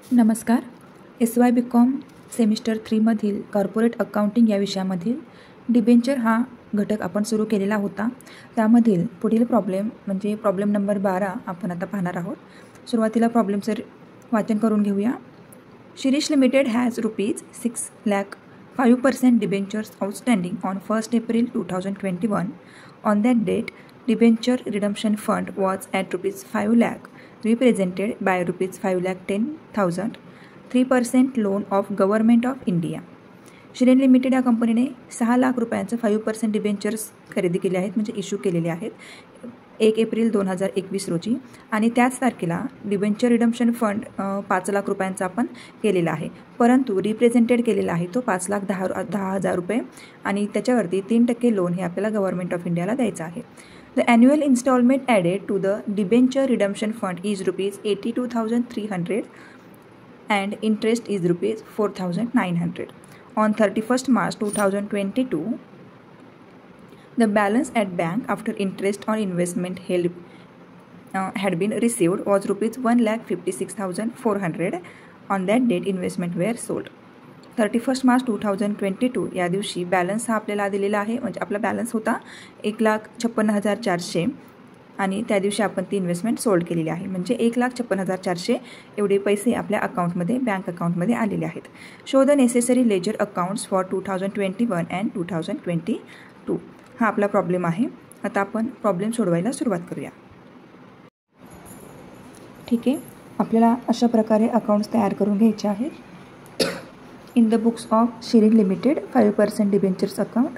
नमस्कार. SY.BCom semester 3मधील corporate accounting या विषयामधील debenture हा घटक आपण सुरू केलेला होता. त्यामधील पुढील प्रॉब्लेम म्हणजे प्रॉब्लेम नंबर 12 आपण आता पाहणार आहोत. सुरुवातीला प्रॉब्लेमचं वाचन करून घेऊया. Shirish limited has ₹6 lakh 5% debentures outstanding on 1 April 2021. On that date, debenture redemption fund was at ₹5 lakh, represented by ₹5,10,000, 3% loan of Government of India. Shirin limited या कंपनीने 6 लाख रुपयांचं 5% डिबेंचर्स खरेदी केले आहेत, म्हणजे इश्यू केलेले आहेत 1 एप्रिल 2021 रोजी. आणि त्याच तारखेला डिबेंचर रिडम्शन फंड 5 लाख रुपयांचा आपण केलेला आहे, परंतु रिप्रेझेंटेड केलेला आहे तो 5,10,000 रुपये आणि त्याच्यावरती 3% लोन हे आपल्याला गव्हर्नमेंट ऑफ इंडियाला द्यायचं आहे. The annual instalment added to the debenture redemption fund is ₹82,300 and interest is ₹4,900. On 31st March 2022, the balance at bank after interest on investment held had been received was ₹1,56,400. On that date, investment were sold. 31st March 2022 या दिवशी balance हा आपल्याला दिलेला आहे, म्हणजे आपला balance होता 1,56,400 आणि त्या दिवशी आपण ती इन्व्हेस्टमेंट सोल्ड केलेली आहे, म्हणजे 1,56,400 एवढे पैसे आपल्या अकाउंटमध्ये बँक अकाउंटमध्ये आलेले आहेत. Show the necessary ledger accounts for 2021 and 2022 हा आपला प्रॉब्लेम आहे. आता आपण प्रॉब्लेम सोडवायला सुरुवात करूया. ठीक आहे, आपल्याला अशा प्रकारे अकाउंट्स तयार करून घ्यायचे आहेत. In the books of Shirin limited 5% debentures account,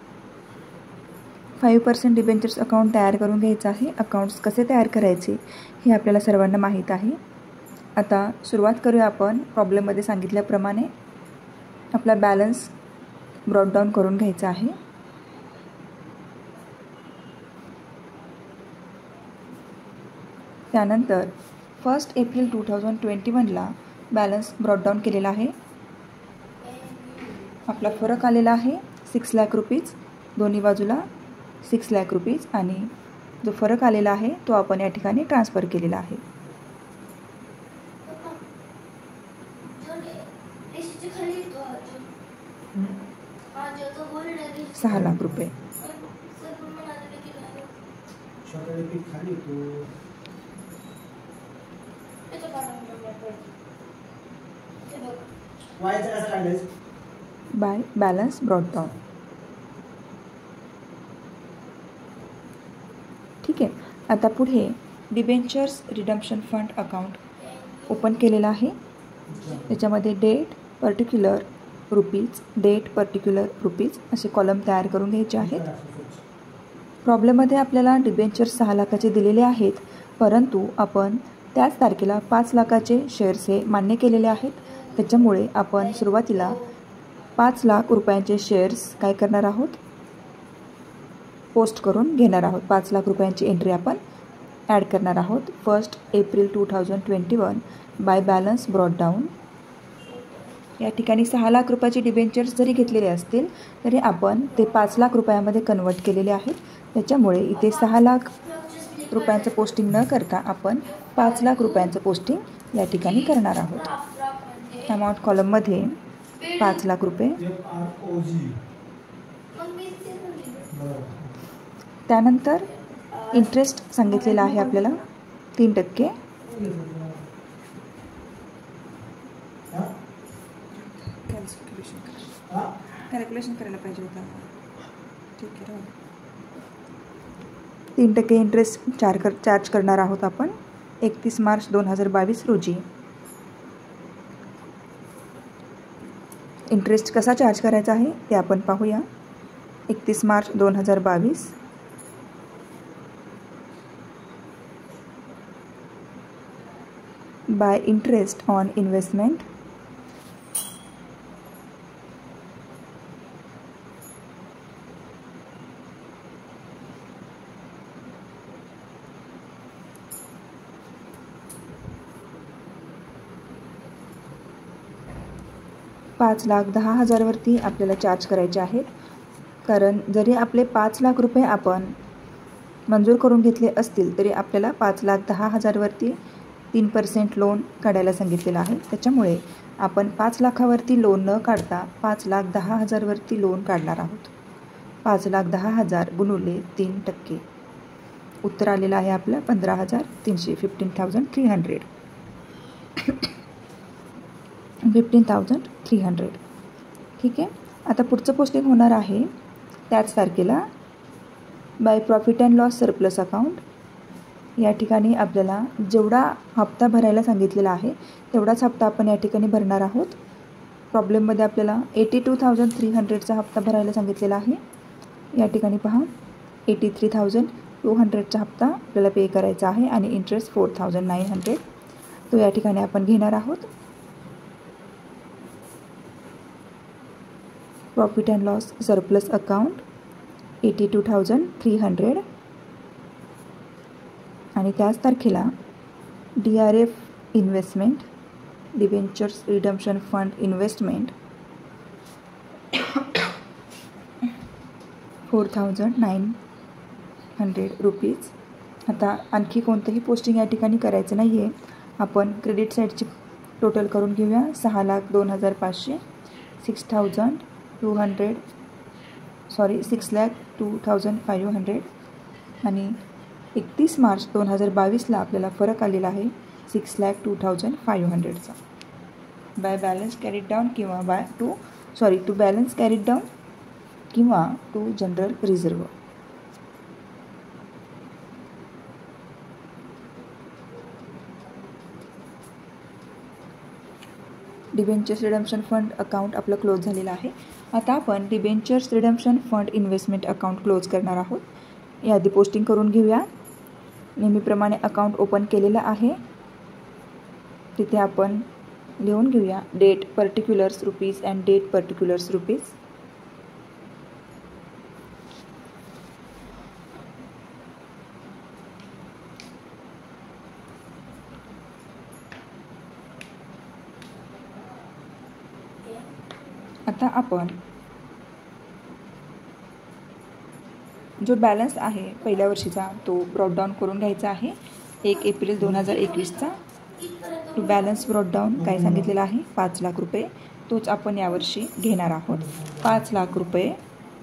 5% debentures account तयार करून घ्यायचं आहे. अकाउंट्स कसे तयार करायचे हे आपल्याला सर्वांना माहीत आहे. आता सुरुवात करूया आपण. प्रॉब्लेममध्ये सांगितल्याप्रमाणे आपला बॅलन्स ब्रॉट डाऊन करून घ्यायचा आहे. त्यानंतर 1 एप्रिल 2021ला बॅलन्स ब्रॉट डाऊन केलेला आहे. आपला फरक आलेला आहे 6 लाख रुपीज, दोन्ही बाजूला 6 लाख रुपीज, आणि जो फरक आलेला आहे तो आपण या ठिकाणी ट्रान्सफर केलेला आहे. ₹6 lakh. By balance brought down. ठीक आहे, आता पुढे debentures redemption fund account open केलेला आहे. त्याच्यामध्ये date particular rupees, date particular rupees असे कॉलम तयार करून घ्यायचे आहेत. प्रॉब्लेममध्ये आपल्याला डिबेंचर्स 6 लाखाचे दिलेले आहेत, परंतु आपण त्याच तारखेला 5 लाखाचे शेअर्स हे मान्य केलेले आहेत. त्याच्यामुळे आपण सुरुवातीला 5 लाख रुपयांचे शेअर्स काय करणार आहोत, पोस्ट करून घेणार आहोत. 5 लाख रुपयांची एंट्री आपण ॲड करणार आहोत. 1 April 2021 by balance brought down. या ठिकाणी 6 लाख रुपयाचे डिबेंचर्स जरी घेतलेले असतील तरी आपण ते 5 लाख रुपयामध्ये कन्वर्ट केलेले आहेत. त्याच्यामुळे इथे 6 लाख रुपयांचं पोस्टिंग न करता आपण 5 लाख रुपयांचं पोस्टिंग या ठिकाणी करणार आहोत. अमाऊंट कॉलममध्ये 5 लाख रुपये. त्यानंतर इंटरेस्ट सांगितलेला आहे आपल्याला 3%. कॅल्क्युलेशन करायला पाहिजे होता. ठीक आहे, 3% इंटरेस्ट चार्ज करणार आहोत आपण 31 मार्च 2022 रोजी. इंटरेस्ट कसा चार्ज करायचा आहे ते आपण पाहूया. 31 March 2022 by interest on investment ₹5,10,000 वरती आपल्याला चार्ज करायचे आहेत. कारण जरी आपले 5 लाख रुपये आपण मंजूर करून घेतले असतील तरी आपल्याला 5,10,000 वरती 3% लोन काढायला सांगितलेलं आहे. त्याच्यामुळे आपण 5 लाखावरती लोन न काढता 5,10,000 वरती लोन काढणार आहोत. 5,10,000 गुणुले 3%. उत्तर आलेलं आहे आपलं 15,300. 15,300. ठीक आहे. आता पुढचं पोस्टिंग होणार आहे त्याच तारखेला by profit and loss surplus account. या ठिकाणी आपल्याला जेवढा हप्ता भरायला सांगितलेला आहे तेवढाच हप्ता आपण या ठिकाणी भरणार आहोत. प्रॉब्लेममध्ये आपल्याला 82,300चा हप्ता भरायला सांगितलेला आहे. या ठिकाणी पहा 83,200चा हप्ता आपल्याला पे करायचा आहे आणि इंटरेस्ट 4,900 तो या ठिकाणी आपण घेणार आहोत. Profit and loss surplus account 82,300 आणि त्याच तारखेला DRF investment debentures redemption fund investment 4,900 rupees. आता आणखी कोणतंही पोस्टिंग या ठिकाणी करायचं नाही आहे. आपण क्रेडिट साईडची टोटल करून घेऊया. 6,02,500 6,02,500 आणि 31 मार्च 2022ला आपल्याला फरक आलेला आहे 6,02,500चा. बाय बॅलन्स कॅरीड डाऊन किंवा टू बॅलन्स कॅरीड डाऊन किंवा to general reserve. Debentures redemption fund account आपलं क्लोज झालेलं आहे. आता आपण debentures redemption fund investment account close करणार आहोत. याआधी पोस्टिंग करून घेऊया. नेहमीप्रमाणे अकाउंट ओपन केलेलं आहे. तिथे आपण लिहून घेऊया date particulars rupees and date particulars rupees. आता आपण जो बॅलन्स आहे पहिल्या वर्षीचा तो ब्रॉडडाऊन करून घ्यायचा आहे 1 एप्रिल 2021चा. तो बॅलन्स ब्रॉडडाऊन काय सांगितलेला आहे 5 लाख रुपये. तोच आपण यावर्षी घेणार आहोत 5 लाख रुपये.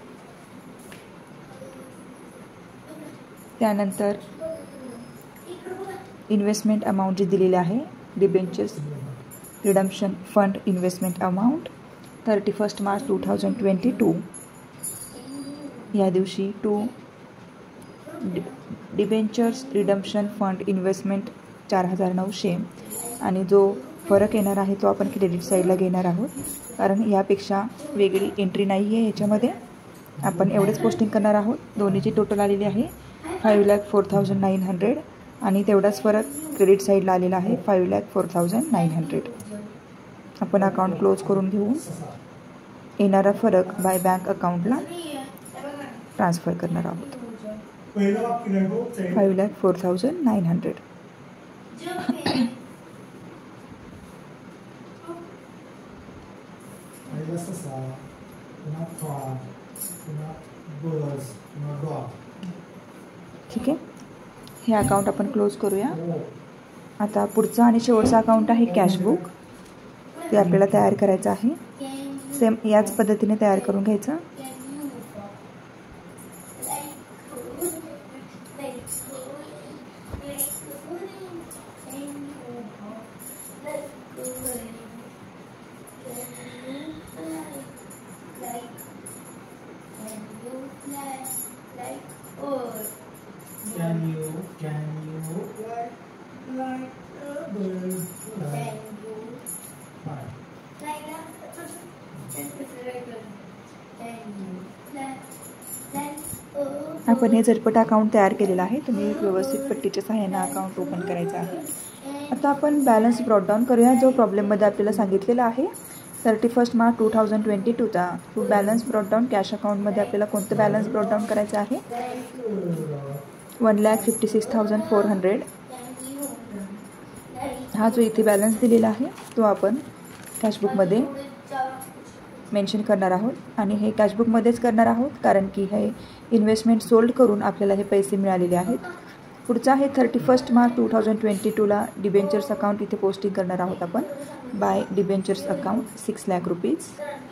त्यानंतर इन्व्हेस्टमेंट अमाऊंट जी दिलेली आहे debentures redemption fund investment amount 31 March 2022 या दिवशी to debentures redemption fund investment 4,900 आणि जो फरक येणार आहे तो आपण क्रेडिट साईडला घेणार आहोत कारण यापेक्षा वेगळी एंट्री नाही आहे याच्यामध्ये. आपण एवढेच पोस्टिंग करणार आहोत. दोन्हीची टोटल आलेली आहे 5,04,900 आणि तेवढाच फरक क्रेडिट साईडला आलेला आहे 5,04,900. आपण अकाउंट क्लोज करून घेऊन येणारा फरक बाय बँक अकाउंटला ट्रान्सफर करणार आहोत 5,04,900. ठीक आहे. हे अकाउंट आपण क्लोज करूया. आता पुढचा आणि शेवटचा अकाउंट आहे कॅशबुक. ते आपल्याला तयार करायचं आहे. सेम याच पद्धतीने तयार करून घ्यायचं. आपण हे झटपट अकाउंट तयार केलेलं आहे. तुम्ही व्यवस्थित पट्टीच्या सहाय्याने अकाउंट ओपन करायचं आहे. आता आपण बॅलन्स ब्रॉडडाऊन करूया. जो प्रॉब्लेममध्ये आपल्याला सांगितलेला आहे 31 मार्च 2022चा टू बॅलन्स ब्रॉडडाऊन कॅश अकाउंटमध्ये आपल्याला कोणतं बॅलन्स ब्रॉडडाऊन करायचं आहे 1,56,400. हा जो इथे बॅलन्स दिलेला आहे तो आपण कॅशबुकमध्ये मेन्शन करणार आहोत आणि हे कॅशबुकमध्येच करणार आहोत कारण की हे इन्व्हेस्टमेंट सोल्ड करून आपल्याला हे पैसे मिळालेले आहेत. पुढचा आहे 31 मार्च 2022ला डिबेंचर्स अकाउंट इथे पोस्टिंग करणार आहोत आपण. By debentures account 6 lakh rupees.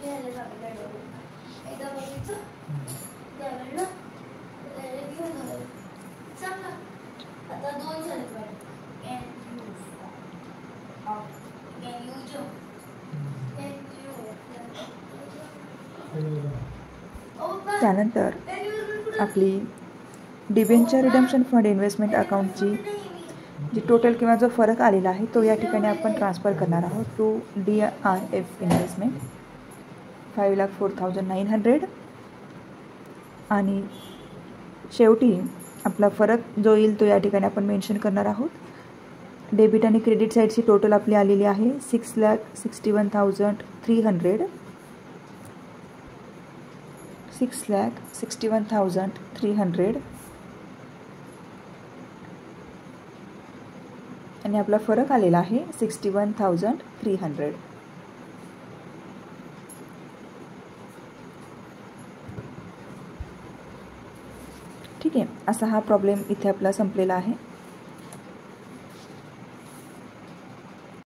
त्यानंतर आपली डिबेंचर रिडम्पशन फंड इन्व्हेस्टमेंट अकाउंटची जी टोटल किंवा जो फरक आलेला आहे तो या ठिकाणी आपण ट्रान्सफर करणार आहोत टू DRF इन्व्हेस्टमेंट 5,04,900. आणि शेवटी आपला फरक जो येईल तो या ठिकाणी आपण मेन्शन करणार आहोत. डेबिट आणि क्रेडिट साईडची टोटल आपली आलेली आहे 6,61,300. 6,61,300 आणि आपला फरक आलेला आहे 61,300. ठीक आहे, असा हा प्रॉब्लेम इथे आपला संपलेला आहे.